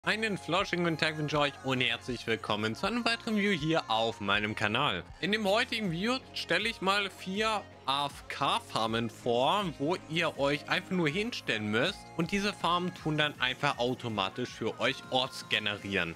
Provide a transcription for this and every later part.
Einen flauschigen guten Tag wünsche ich euch und herzlich willkommen zu einem weiteren Video hier auf meinem Kanal. In dem heutigen Video stelle ich mal 4 AFK-Farmen vor, wo ihr euch einfach nur hinstellen müsst und diese Farmen tun dann einfach automatisch für euch Orbs generieren.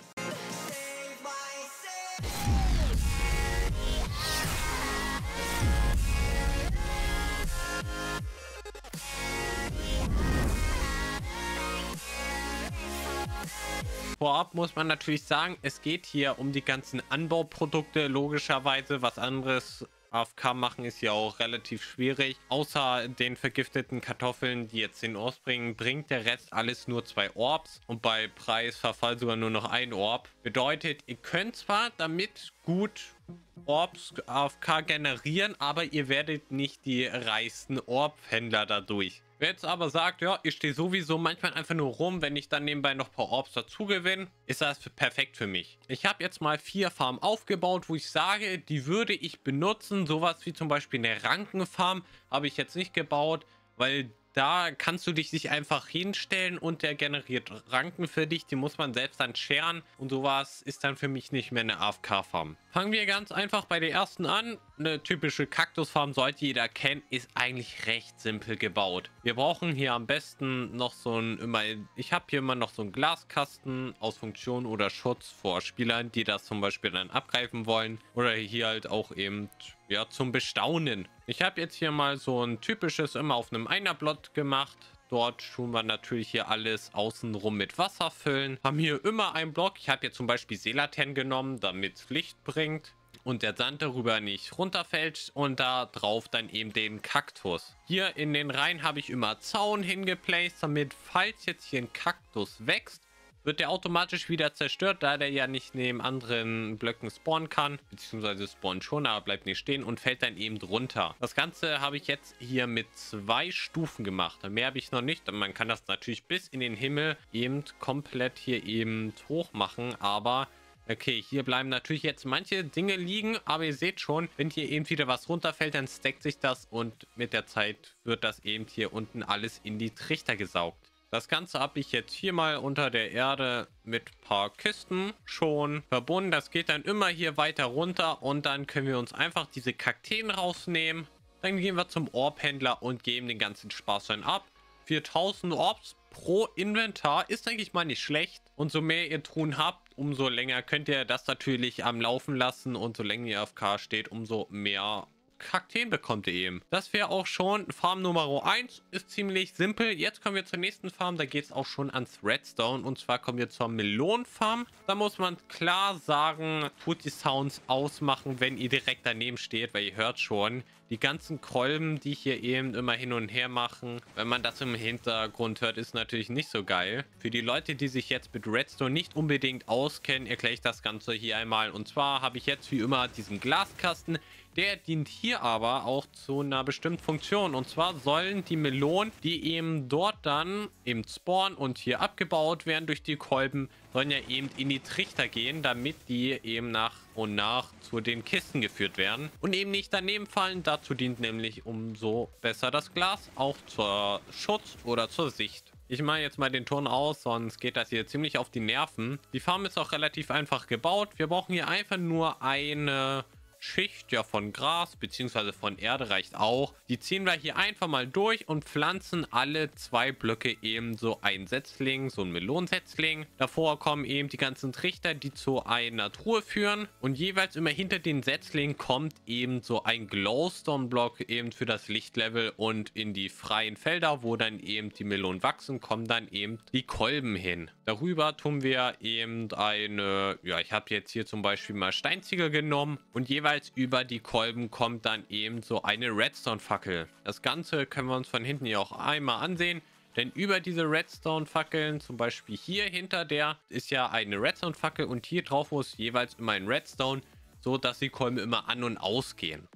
Vorab muss man natürlich sagen, es geht hier um die ganzen Anbauprodukte, logischerweise. Was anderes AFK machen ist ja auch relativ schwierig. Außer den vergifteten Kartoffeln, die jetzt den Orbs bringen, bringt der Rest alles nur 2 Orbs und bei Preisverfall sogar nur noch 1 Orb. Bedeutet, ihr könnt zwar damit gut Orbs AFK generieren, aber ihr werdet nicht die reichsten Orb-Händler dadurch. Wer jetzt aber sagt, ja, ich stehe sowieso manchmal einfach nur rum, wenn ich dann nebenbei noch ein paar Orbs dazu gewinne, ist das perfekt für mich. Ich habe jetzt mal 4 Farmen aufgebaut, wo ich sage, die würde ich benutzen. Sowas wie zum Beispiel eine Rankenfarm habe ich jetzt nicht gebaut, weil da kannst du dich einfach hinstellen und der generiert Ranken für dich. Die muss man selbst dann scheren und sowas ist dann für mich nicht mehr eine AFK-Farm. Fangen wir ganz einfach bei der ersten an. Eine typische Kaktusfarm sollte jeder kennen, ist eigentlich recht simpel gebaut. Wir brauchen hier am besten noch so ein, ich habe hier immer noch so einen Glaskasten aus Funktion oder Schutz vor Spielern, die das zum Beispiel dann abgreifen wollen oder hier halt auch eben ja zum Bestaunen. Ich habe jetzt hier mal so ein typisches immer auf einem Einerblatt gemacht. Dort tun wir natürlich hier alles außenrum mit Wasser füllen. Haben hier immer einen Block. Ich habe hier zum Beispiel Seelaternen genommen, damit es Licht bringt und der Sand darüber nicht runterfällt und da drauf dann eben den Kaktus. Hier in den Reihen habe ich immer Zaun hingeplaced, damit falls jetzt hier ein Kaktus wächst, wird der automatisch wieder zerstört, da der ja nicht neben anderen Blöcken spawnen kann, beziehungsweise spawnen schon, aber bleibt nicht stehen und fällt dann eben runter. Das Ganze habe ich jetzt hier mit 2 Stufen gemacht. Mehr habe ich noch nicht. Man kann das natürlich bis in den Himmel eben komplett hier eben hoch machen, aber okay, hier bleiben natürlich jetzt manche Dinge liegen, aber ihr seht schon, wenn hier eben wieder was runterfällt, dann stackt sich das und mit der Zeit wird das eben hier unten alles in die Trichter gesaugt. Das Ganze habe ich jetzt hier mal unter der Erde mit ein paar Kisten schon verbunden. Das geht dann immer hier weiter runter und dann können wir uns einfach diese Kakteen rausnehmen. Dann gehen wir zum Orbhändler und geben den ganzen Spaß dann ab. 4000 Orbs pro Inventar ist eigentlich mal nicht schlecht. Und so mehr ihr Truhen habt, umso länger könnt ihr das natürlich am Laufen lassen. Und so länger ihr AFK steht, umso mehr Kakteen bekommt ihr eben. Das wäre auch schon Farm Nummer 1. Ist ziemlich simpel. Jetzt kommen wir zur nächsten Farm. Da geht es auch schon ans Redstone. Und zwar kommen wir zur Melonenfarm. Da muss man klar sagen, tut die Sounds ausmachen, wenn ihr direkt daneben steht. Weil ihr hört schon, die ganzen Kolben, die hier eben immer hin und her machen. Wenn man das im Hintergrund hört, ist natürlich nicht so geil. Für die Leute, die sich jetzt mit Redstone nicht unbedingt auskennen, erkläre ich das Ganze hier einmal. Und zwar habe ich jetzt wie immer diesen Glaskasten. Der dient hier aber auch zu einer bestimmten Funktion. Und zwar sollen die Melonen, die eben dort dann eben spawnen und hier abgebaut werden durch die Kolben, sollen ja eben in die Trichter gehen, damit die eben nach und nach zu den Kisten geführt werden und eben nicht daneben fallen. Dazu dient nämlich umso besser das Glas, auch zur Schutz oder zur Sicht. Ich mache jetzt mal den Ton aus, sonst geht das hier ziemlich auf die Nerven. Die Farm ist auch relativ einfach gebaut. Wir brauchen hier einfach nur eine Schicht ja von Gras bzw. von Erde reicht auch. Die ziehen wir hier einfach mal durch und pflanzen alle 2 Blöcke eben so ein Setzling, so ein Melonensetzling. Davor kommen eben die ganzen Trichter, die zu einer Truhe führen und jeweils immer hinter den Setzlingen kommt eben so ein Glowstone-Block eben für das Lichtlevel und in die freien Felder, wo dann eben die Melonen wachsen, kommen dann eben die Kolben hin. Darüber tun wir eben eine, ja, ich habe jetzt hier zum Beispiel mal Steinziegel genommen und jeweils über die Kolben kommt dann eben so eine Redstone-Fackel. Das Ganze können wir uns von hinten hier auch einmal ansehen, denn über diese Redstone-Fackeln, zum Beispiel hier hinter der, ist ja eine Redstone-Fackel und hier drauf muss jeweils immer ein Redstone, so dass die Kolben immer an- und ausgehen. Und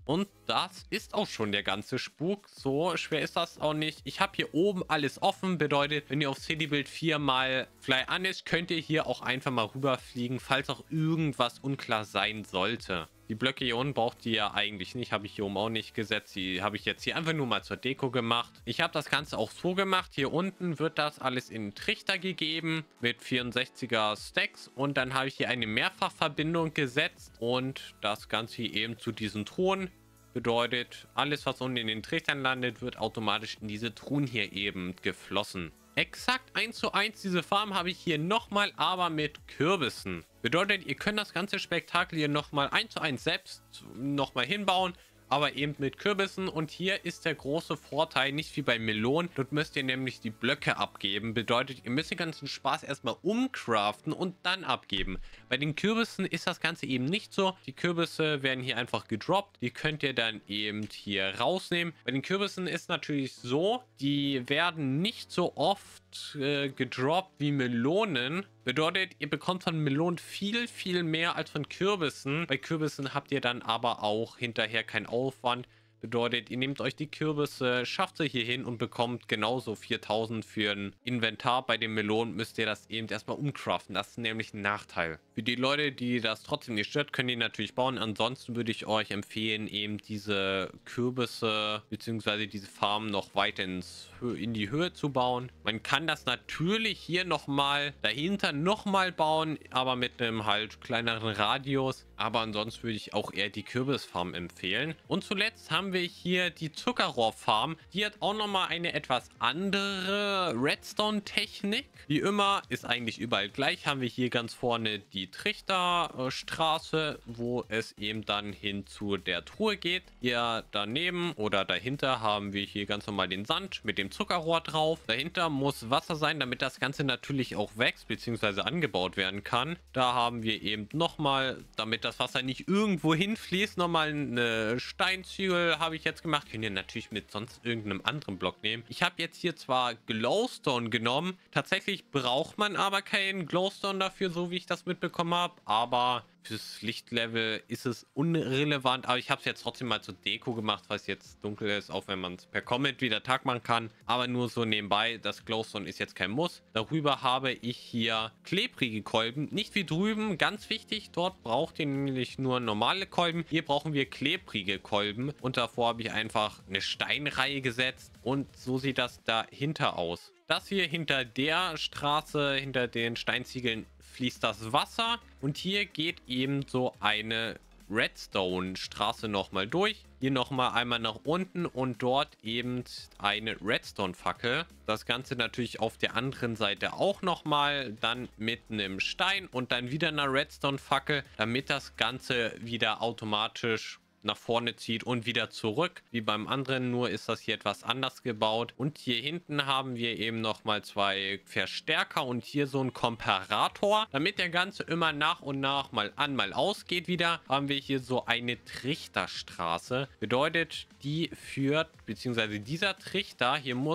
das ist auch schon der ganze Spuk. So schwer ist das auch nicht. Ich habe hier oben alles offen. Bedeutet, wenn ihr auf Citybuild 4 mal Fly an ist, könnt ihr hier auch einfach mal rüberfliegen, falls auch irgendwas unklar sein sollte. Die Blöcke hier unten braucht ihr ja eigentlich nicht. Habe ich hier oben auch nicht gesetzt. Die habe ich jetzt hier einfach nur mal zur Deko gemacht. Ich habe das Ganze auch so gemacht. Hier unten wird das alles in Trichter gegeben mit 64er Stacks. Und dann habe ich hier eine Mehrfachverbindung gesetzt. Und das Ganze hier eben zu diesen Truhen. Bedeutet, alles, was unten in den Trichtern landet, wird automatisch in diese Truhen hier eben geflossen. Exakt 1:1 diese Farm habe ich hier nochmal, aber mit Kürbissen. Bedeutet, ihr könnt das ganze Spektakel hier nochmal 1:1 selbst nochmal hinbauen, aber eben mit Kürbissen. Und hier ist der große Vorteil, nicht wie bei Melonen. Dort müsst ihr nämlich die Blöcke abgeben. Bedeutet, ihr müsst den ganzen Spaß erstmal umcraften und dann abgeben. Bei den Kürbissen ist das Ganze eben nicht so. Die Kürbisse werden hier einfach gedroppt. Die könnt ihr dann eben hier rausnehmen. Bei den Kürbissen ist natürlich so, die werden nicht so oft gedroppt wie Melonen. Bedeutet, ihr bekommt von Melonen viel, viel mehr als von Kürbissen. Bei Kürbissen habt ihr dann aber auch hinterher keinen Aufwand. Bedeutet, ihr nehmt euch die Kürbisse, schafft sie hier hin und bekommt genauso 4000 für ein Inventar. Bei den Melonen müsst ihr das eben erstmal umcraften. Das ist nämlich ein Nachteil. Für die Leute, die das trotzdem nicht stört, können die natürlich bauen. Ansonsten würde ich euch empfehlen, eben diese Kürbisse bzw. diese Farmen noch weiter in die Höhe zu bauen. Man kann das natürlich hier nochmal dahinter nochmal bauen, aber mit einem halt kleineren Radius. Aber ansonsten würde ich auch eher die Kürbisfarm empfehlen. Und zuletzt haben wir hier die Zuckerrohrfarm. Die hat auch nochmal eine etwas andere Redstone-Technik. Wie immer ist eigentlich überall gleich. Haben wir hier ganz vorne die Trichterstraße, wo es eben dann hin zu der Truhe geht. Hier daneben oder dahinter haben wir hier ganz normal den Sand mit dem Zuckerrohr drauf. Dahinter muss Wasser sein, damit das Ganze natürlich auch wächst bzw. angebaut werden kann. Da haben wir eben nochmal, damit das Wasser nicht irgendwo hinfließt, nochmal eine Steinzügel habe ich jetzt gemacht. Könnt ihr natürlich mit sonst irgendeinem anderen Block nehmen. Ich habe jetzt hier zwar Glowstone genommen. Tatsächlich braucht man aber keinen Glowstone dafür, so wie ich das mitbekommen habe. Aber fürs Lichtlevel ist es unrelevant. Aber ich habe es jetzt trotzdem mal zur Deko gemacht, weil es jetzt dunkel ist. Auch wenn man es per Comment wieder Tag machen kann. Aber nur so nebenbei. Das Glowstone ist jetzt kein Muss. Darüber habe ich hier klebrige Kolben. Nicht wie drüben. Ganz wichtig. Dort braucht ihr nämlich nur normale Kolben. Hier brauchen wir klebrige Kolben. Und davor habe ich einfach eine Steinreihe gesetzt. Und so sieht das dahinter aus. Das hier hinter der Straße, hinter den Steinziegeln, fließt das Wasser. Und hier geht eben so eine Redstone-Straße nochmal durch. Hier nochmal einmal nach unten und dort eben eine Redstone-Fackel. Das Ganze natürlich auf der anderen Seite auch nochmal, dann mit einem Stein und dann wieder einer Redstone-Fackel, damit das Ganze wieder automatisch nach vorne zieht und wieder zurück. Wie beim anderen, nur ist das hier etwas anders gebaut. Und hier hinten haben wir eben nochmal zwei Verstärker und hier so ein Komparator. Damit der Ganze immer nach und nach mal an, mal ausgeht wieder, haben wir hier so eine Trichterstraße. Bedeutet, die führt, beziehungsweise dieser Trichter,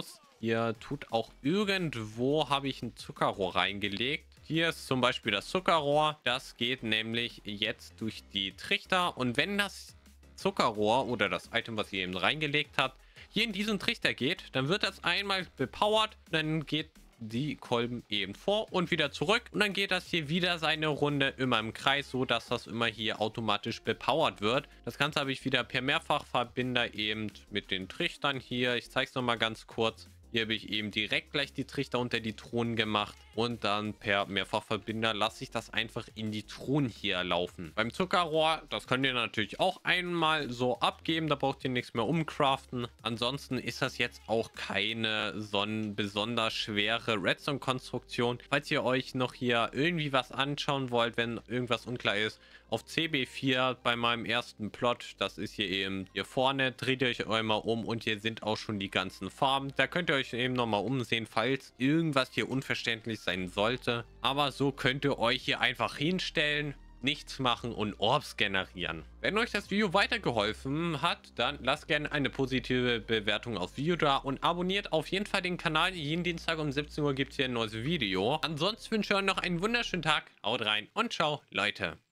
hier tut auch irgendwo, habe ich ein Zuckerrohr reingelegt. Hier ist zum Beispiel das Zuckerrohr. Das geht nämlich jetzt durch die Trichter. Und wenn das Zuckerrohr oder das Item, was ihr eben reingelegt habt, hier in diesen Trichter geht, dann wird das einmal bepowert. Dann geht die Kolben eben vor und wieder zurück. Und dann geht das hier wieder seine Runde immer im Kreis, so dass das immer hier automatisch bepowert wird. Das Ganze habe ich wieder per Mehrfachverbinder eben mit den Trichtern hier. Ich zeige es nochmal ganz kurz. Hier habe ich eben direkt gleich die Trichter unter die Truhen gemacht und dann per Mehrfachverbinder lasse ich das einfach in die Truhen hier laufen. Beim Zuckerrohr, das könnt ihr natürlich auch einmal so abgeben, da braucht ihr nichts mehr umcraften. Ansonsten ist das jetzt auch keine so besonders schwere Redstone-Konstruktion. Falls ihr euch noch hier irgendwie was anschauen wollt, wenn irgendwas unklar ist, auf CB4 bei meinem ersten Plot, das ist hier eben hier vorne, dreht ihr euch einmal um und hier sind auch schon die ganzen Farben. Da könnt ihr euch eben nochmal umsehen, falls irgendwas hier unverständlich sein sollte. Aber so könnt ihr euch hier einfach hinstellen, nichts machen und Orbs generieren. Wenn euch das Video weitergeholfen hat, dann lasst gerne eine positive Bewertung aufs Video da und abonniert auf jeden Fall den Kanal. Jeden Dienstag um 17 Uhr gibt es hier ein neues Video. Ansonsten wünsche ich euch noch einen wunderschönen Tag. Haut rein und ciao, Leute.